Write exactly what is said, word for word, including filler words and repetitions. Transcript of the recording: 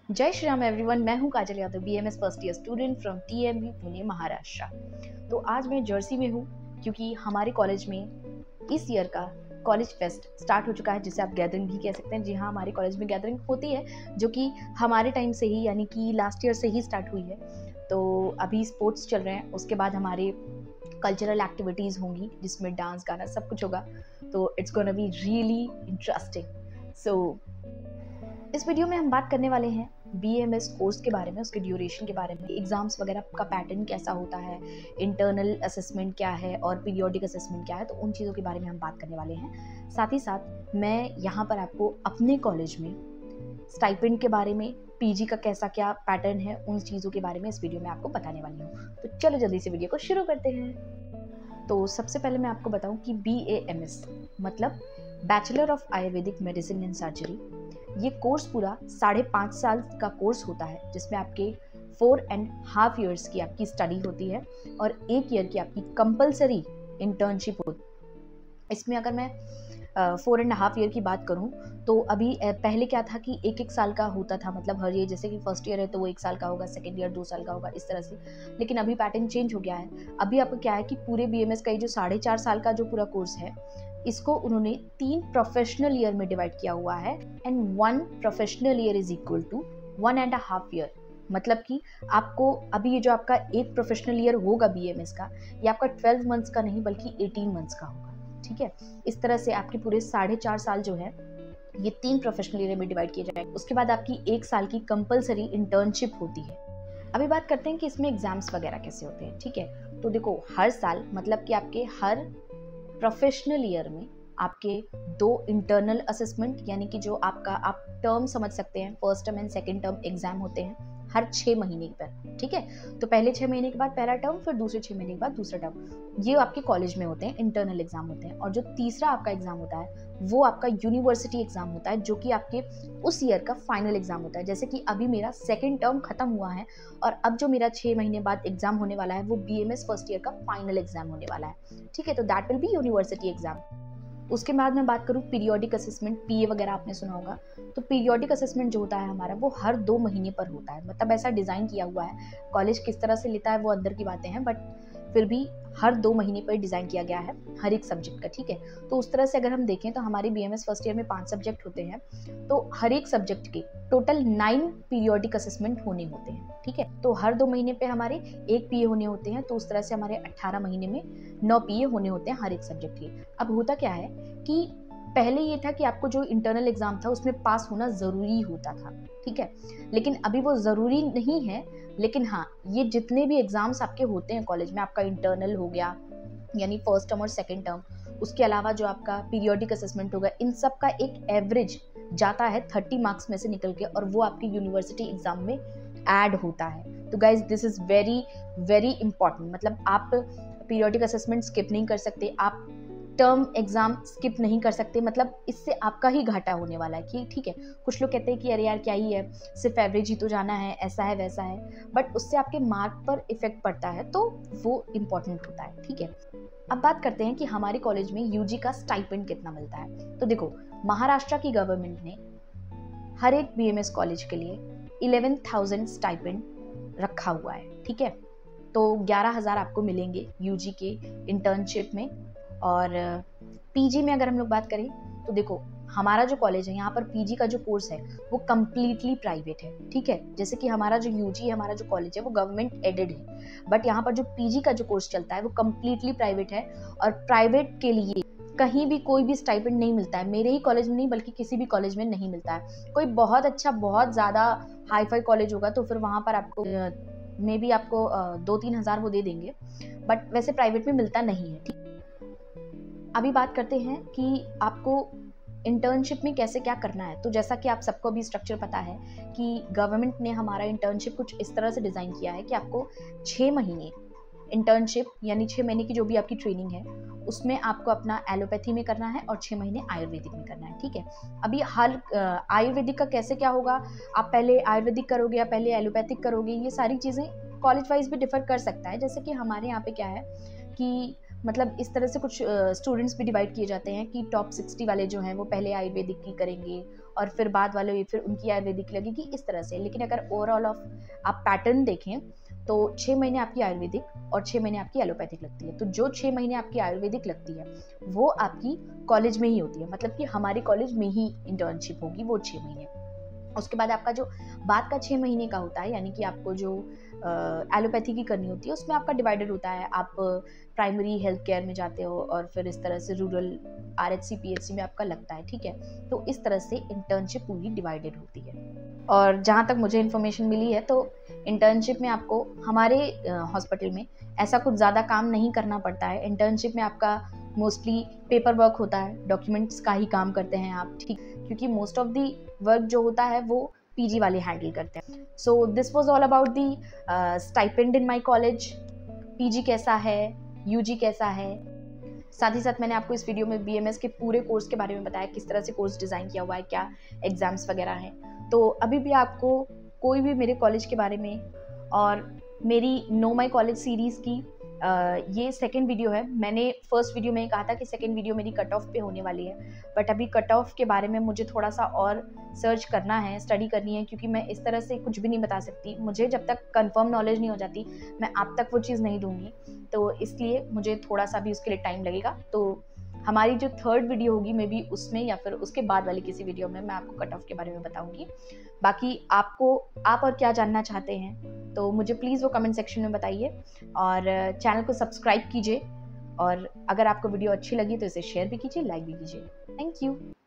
जय श्री राम एवरीवन। मैं हूं Kajal Yadav, BMS first year student from TMV Pune Maharashtra. तो आज मैं जर्सी में हूं क्योंकि हमारे कॉलेज में इस ईयर का कॉलेज फेस्ट स्टार्ट हो चुका है, जिसे आप गैदरिंग भी कह सकते हैं। जी हाँ, हमारे कॉलेज में गैदरिंग होती है जो कि हमारे टाइम से ही यानी कि लास्ट ईयर से ही स्टार्ट हुई है। तो अभी स्पोर्ट्स चल रहे हैं, उसके बाद हमारे कल्चरल एक्टिविटीज़ होंगी जिसमें डांस गाना सब कुछ होगा। तो it's gonna be really interesting. So इस वीडियो में हम बात करने वाले हैं बीएमएस कोर्स के बारे में, उसके ड्यूरेशन के बारे में, एग्जाम्स वगैरह का पैटर्न कैसा होता है, इंटरनल असेसमेंट क्या है और पीरियोडिक असेसमेंट क्या है। तो उन चीज़ों के बारे में हम बात करने वाले हैं। साथ ही साथ मैं यहाँ पर आपको अपने कॉलेज में स्टाइपेंड के बारे में, पीजी का कैसा क्या पैटर्न है, उन चीज़ों के बारे में इस वीडियो में आपको बताने वाली हूँ। तो चलो जल्दी से वीडियो को शुरू करते हैं। तो सबसे पहले मैं आपको बताऊँ कि बी ए एम एस मतलब bachelor of ayurvedic medicine and surgery, ये कोर्स पूरा साढ़े पाँच साल का कोर्स होता है, जिसमें आपके फोर एंड हाफ ईयर्स की आपकी स्टडी होती है और एक ईयर की आपकी कंपलसरी इंटर्नशिप होती है। इसमें अगर मैं फोर एंड हाफ ईयर की बात करूं तो अभी uh, पहले क्या था कि एक एक साल का होता था, मतलब हर ईयर, जैसे कि फर्स्ट ईयर है तो वो एक साल का होगा, सेकेंड ईयर दो साल का होगा, इस तरह से। लेकिन अभी पैटर्न चेंज हो गया है। अभी आपको क्या है कि पूरे बीएमएस का ये जो साढ़े चार साल का जो पूरा कोर्स है, इसको उन्होंने तीन प्रोफेशनल ईयर में डिवाइड किया हुआ है। And one professional year is equal to one and half year. मतलब कि आपको अभी ये जो आपका एक प्रोफेशनल ईयर होगा बीएमएस का, ये आपका ट्वेल्व मंथ्स का नहीं बल्कि एटीन मंथ्स का होगा। ठीक है, इस तरह से आपके पूरे साढ़े चार साल जो है ये तीन प्रोफेशनल ईयर में डिवाइड किए जाएंगे। उसके बाद आपकी एक साल की कंपलसरी इंटर्नशिप होती है। अभी बात करते हैं कि इसमें एग्जाम्स वगैरह कैसे होते हैं। ठीक है, तो देखो, हर साल मतलब कि आपके हर प्रोफेशनल ईयर में आपके दो इंटरनल असेसमेंट, यानी कि जो आपका आप टर्म समझ सकते हैं, first term and second term exam होते हैं हर छः महीने पर। ठीक है, तो पहले छः महीने के बाद पहला टर्म, फिर दूसरे छः महीने के बाद दूसरा टर्म, ये आपके कॉलेज में होते हैं, इंटरनल एग्जाम होते हैं। और जो तीसरा आपका एग्जाम होता है वो आपका यूनिवर्सिटी एग्जाम होता है, जो कि आपके उस ईयर का फाइनल एग्जाम होता है। जैसे कि अभी मेरा सेकेंड टर्म खत्म हुआ है और अब जो मेरा छः महीने बाद एग्जाम होने वाला है वो बीएमएस फर्स्ट ईयर का फाइनल एग्जाम होने वाला है। ठीक है, तो that will be university exam. उसके बाद मैं बात करूँ पीरियोडिक असेसमेंट, पीए वगैरह आपने सुना होगा। तो पीरियोडिक असेसमेंट जो होता है हमारा, वो हर दो महीने पर होता है। मतलब ऐसा डिज़ाइन किया हुआ है, कॉलेज किस तरह से लेता है वो अंदर की बातें हैं, बट फिर भी हर दो महीने पर डिज़ाइन किया गया है हर एक सब्जेक्ट का। ठीक है, तो उस तरह से अगर हम देखें तो हमारे बीएमएस फर्स्ट ईयर में पांच सब्जेक्ट होते हैं, तो हर एक सब्जेक्ट के टोटल नाइन पीरियोडिक असेसमेंट होने होते हैं। ठीक है, तो हर दो महीने पे हमारे एक पीए होने होते हैं, तो उस तरह से हमारे अट्ठारह महीने में नौ पीए होने होते हैं हर एक सब्जेक्ट के। अब होता क्या है कि पहले ये था कि आपको जो इंटरनल एग्जाम था उसमें पास होना ज़रूरी होता था। ठीक है, लेकिन अभी वो ज़रूरी नहीं है। लेकिन हाँ, ये जितने भी एग्जाम्स आपके होते हैं कॉलेज में, आपका इंटरनल हो गया यानी फर्स्ट टर्म और सेकेंड टर्म, उसके अलावा जो आपका पीरियोडिक असेसमेंट होगा, इन सब का एक एवरेज जाता है थर्टी मार्क्स में से निकल के, और वो आपके यूनिवर्सिटी एग्जाम में ऐड होता है। तो guys, this is very very important. मतलब आप पीरियोडिक असेसमेंट स्किप नहीं कर सकते, आप टर्म एग्जाम स्किप नहीं कर सकते। मतलब इससे आपका ही घाटा होने वाला है कि ठीक है, कुछ लोग कहते हैं कि अरे यार क्या ही है, सिर्फ एवरेज ही तो जाना है, ऐसा है वैसा है, बट उससे आपके मार्क पर इफेक्ट पड़ता है, तो वो इम्पोर्टेंट होता है। ठीक है, अब बात करते हैं कि हमारे कॉलेज में यूजी का स्टाइपेंड कितना मिलता है। तो देखो, महाराष्ट्र की गवर्नमेंट ने हर एक बीएमएस कॉलेज के लिए इलेवन थाउजेंड स्टाइपेंड रखा हुआ है। ठीक है, तो ग्यारह हज़ार आपको मिलेंगे यूजी के इंटर्नशिप में। और पीजी में अगर हम लोग बात करें तो देखो, हमारा जो कॉलेज है यहाँ पर पीजी का जो कोर्स है वो कम्प्लीटली प्राइवेट है। ठीक है, जैसे कि हमारा जो यूजी है, हमारा जो कॉलेज है वो गवर्नमेंट एडेड है, बट यहाँ पर जो पीजी का जो कोर्स चलता है वो कम्प्लीटली प्राइवेट है। और प्राइवेट के लिए कहीं भी कोई भी स्टाइपेंड नहीं मिलता है। मेरे ही कॉलेज में नहीं बल्कि किसी भी कॉलेज में नहीं मिलता है। कोई बहुत अच्छा, बहुत ज़्यादा हाई फाई कॉलेज होगा तो फिर वहाँ पर आपको मे बी आपको दो तीन हज़ार वो दे देंगे, बट वैसे प्राइवेट में मिलता नहीं है। ठीक, अभी बात करते हैं कि आपको इंटर्नशिप में कैसे क्या करना है। तो जैसा कि आप सबको अभी स्ट्रक्चर पता है कि गवर्नमेंट ने हमारा इंटर्नशिप कुछ इस तरह से डिज़ाइन किया है कि आपको छः महीने इंटर्नशिप यानी छः महीने की जो भी आपकी ट्रेनिंग है उसमें आपको अपना एलोपैथी में करना है और छः महीने आयुर्वेदिक में करना है। ठीक है, अभी हर आयुर्वेदिक का कैसे क्या होगा, आप पहले आयुर्वेदिक करोगे या पहले एलोपैथिक करोगे, ये सारी चीज़ें कॉलेज वाइज भी डिफर कर सकता है। जैसे कि हमारे यहाँ पे क्या है कि मतलब इस तरह से कुछ स्टूडेंट्स भी डिवाइड किए जाते हैं कि टॉप सिक्सटी वाले जो हैं वो पहले आयुर्वेदिक की करेंगे और फिर बाद वाले फिर उनकी आयुर्वेदिक लगेगी, इस तरह से। लेकिन अगर ओवरऑल ऑफ आप पैटर्न देखें तो छः महीने आपकी आयुर्वेदिक और छः महीने आपकी एलोपैथिक लगती है। तो जो छः महीने आपकी आयुर्वेदिक लगती है वो आपकी कॉलेज में ही होती है, मतलब कि हमारे कॉलेज में ही इंटर्नशिप होगी वो छः महीने। उसके बाद आपका जो बाद का छः महीने का होता है, यानी कि आपको जो एलोपैथी की करनी होती है उसमें आपका डिवाइडेड होता है। आप प्राइमरी हेल्थ केयर में जाते हो और फिर इस तरह से rural R H C P H C में आपका लगता है, ठीक है। तो इस तरह से इंटर्नशिप पूरी डिवाइडेड होती है। और जहाँ तक मुझे इन्फॉर्मेशन मिली है तो इंटर्नशिप में आपको हमारे हॉस्पिटल में ऐसा कुछ ज़्यादा काम नहीं करना पड़ता है। इंटर्नशिप में आपका मोस्टली पेपर वर्क होता है, डॉक्यूमेंट्स का ही काम करते हैं आप, ठीक, क्योंकि मोस्ट ऑफ दी वर्क जो होता है वो पीजी वाले हैंडल करते हैं। So this was all about the stipend in my college. PG कैसा है, यूजी कैसा है, साथ ही साथ मैंने आपको इस वीडियो में बीएमएस के पूरे कोर्स के बारे में बताया, किस तरह से कोर्स डिज़ाइन किया हुआ है, क्या एग्ज़ाम्स वगैरह हैं। तो अभी भी आपको कोई भी मेरे कॉलेज के बारे में और मेरी नो माई कॉलेज सीरीज़ की Uh, ये सेकेंड वीडियो है। मैंने फर्स्ट वीडियो में कहा था कि सेकेंड वीडियो मेरी कट ऑफ पे होने वाली है, बट अभी कट ऑफ के बारे में मुझे थोड़ा सा और सर्च करना है, स्टडी करनी है, क्योंकि मैं इस तरह से कुछ भी नहीं बता सकती। मुझे जब तक कंफर्म नॉलेज नहीं हो जाती मैं आप तक वो चीज़ नहीं दूंगी, तो इसलिए मुझे थोड़ा सा भी उसके लिए टाइम लगेगा। तो हमारी जो थर्ड वीडियो होगी मे बी उसमें या फिर उसके बाद वाली किसी वीडियो में मैं आपको कट ऑफ के बारे में बताऊंगी। बाकी आपको आप और क्या जानना चाहते हैं तो मुझे प्लीज़ वो कमेंट सेक्शन में बताइए, और चैनल को सब्सक्राइब कीजिए, और अगर आपको वीडियो अच्छी लगी तो इसे शेयर भी कीजिए, लाइक भी कीजिए। Thank you.